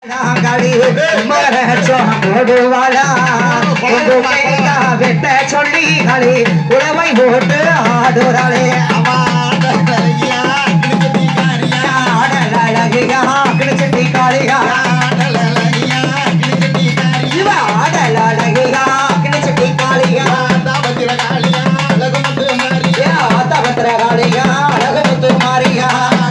சொல்லி உழவை போட்டு ஆடுறாளே கிழிச்சட்டி காளியா இவ ஆடல் அழகியா கிழிச்சட்டி காளியா தபத்திர காளியா அழகுமுத்து மாரியா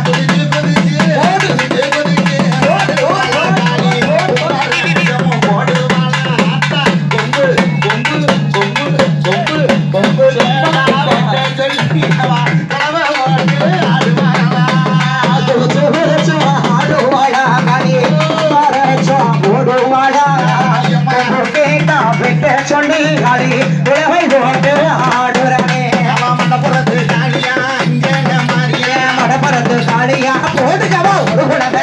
சொல்லி உலகை போட்டு ஆடுறனே மடப்புறத்து காளியா மடப்புறத்து காளியா போட்டுக்கவா ஒரு குழந்தை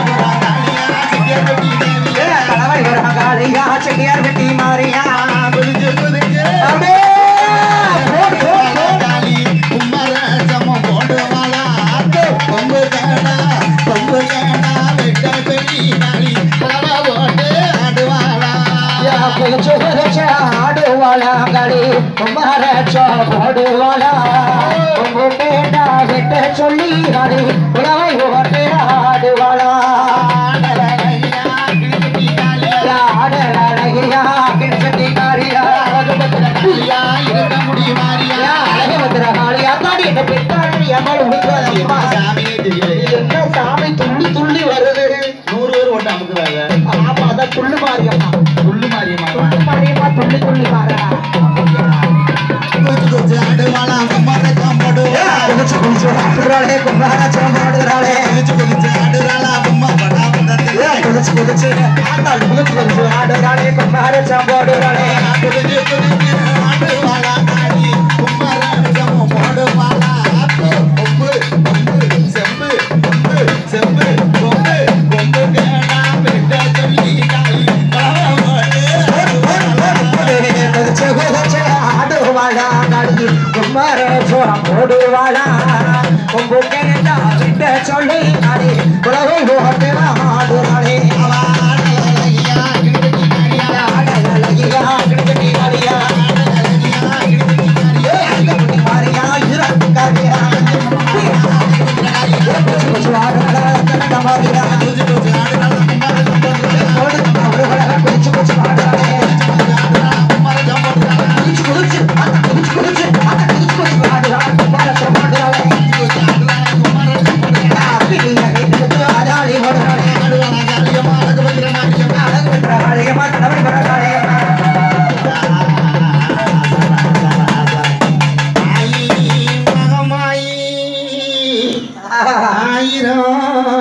கலவை ஒரு காளியா செட்டியார் வெட்டி மாறியா ஆடுவாளா களி குமாரச்சோ போடுவாளா உங்க பேட்டா விட்ட சொல்லி களி உலகை ஓட்டு ஆடுவாளா ஆடலையா கிழத்தி காரியா இருக்க முடியுமாரியா அழகுபத்திர காளியா தாடி என்ன பெற்றாடி அம்மாள் உடுக்காதம்மா என்ன சாமி துள்ளி துள்ளி வருது 100 பேர் ஓட்டு அமுக்குறாங்க ஆமா அதான் துள்ளு மாரியம்மா துள்ளு மாரியம்மா துள்ளி துள்ளி மாறா ஆடுவாளா குமாரச்சம் போடுவா குளிச்சு ஆடுறாளே குமாரச்சம் போடுறாளே ஆடுறாளா அம்மா படா வந்தது குளிச்சு ஆடுறாளே குமாரச்சம் போடுறாளே ஆடுவாளா காளி குமாரச்சம் போடுவாளா கொம்பு செம்பு செம்பு கொம்பு கொம்பு கேடா பெட்ட சொல்லி காளி ஆடுவாளா காளி குமாரச்சம் போடுவாளா கொம்பு கேடா பெட்ட சொல்லி காளி உலகை போட்டு ஆடுறாளே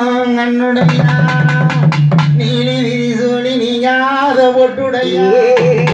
நீலி விரிசோழி நீயாத பொட்டுடைய